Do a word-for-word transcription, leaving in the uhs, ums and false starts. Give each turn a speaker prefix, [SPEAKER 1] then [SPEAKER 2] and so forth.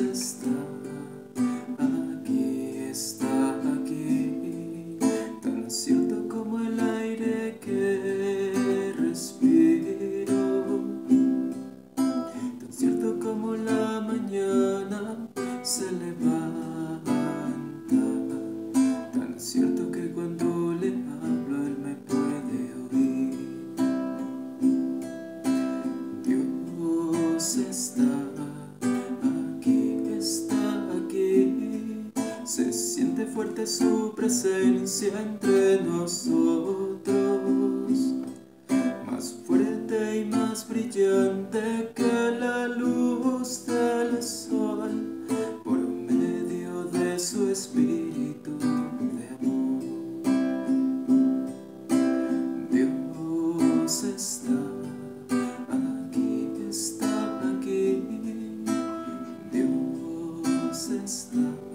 [SPEAKER 1] está aquí, está aquí, tan cierto como el aire que respiro, tan cierto como la mañana se levanta, tan cierto que cuando le hablo él me puede oír. Dios está aquí, está aquí, se siente fuerte su presencia entre nosotros, más fuerte y más brillante que la luz del sol, por medio de su espíritu de amor. Dios está aquí, está aquí, Dios está